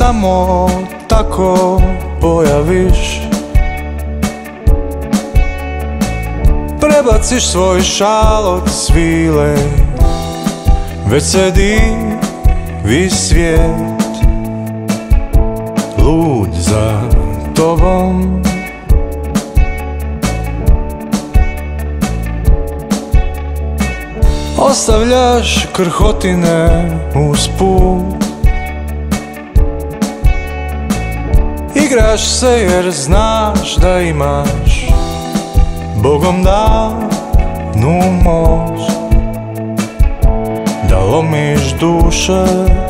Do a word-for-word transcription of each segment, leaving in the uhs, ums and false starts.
samo tako pojaviš, prebaciš svoj šal od svile, već se divi svijet, lud za tobom. Ostavljaš krhotine uz put, igraš se jer znaš da imaš Bogom danu moć da lomiš duše.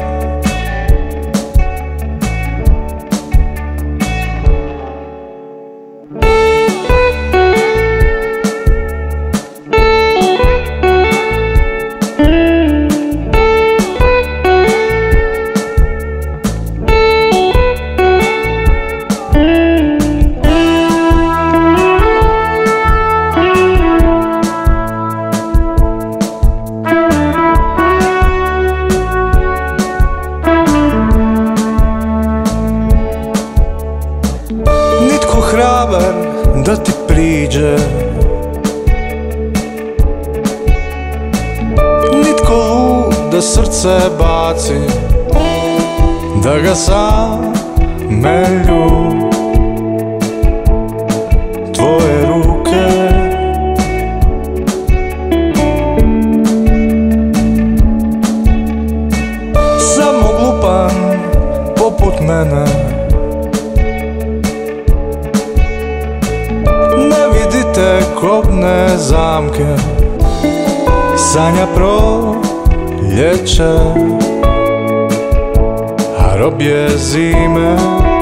Hrabar da ti priđe, nitko lud da srce baci, da ga same ljub tvoje ruke. Samo glupan poput mene te kobne zamke, sanja proljeće, a rob je zime.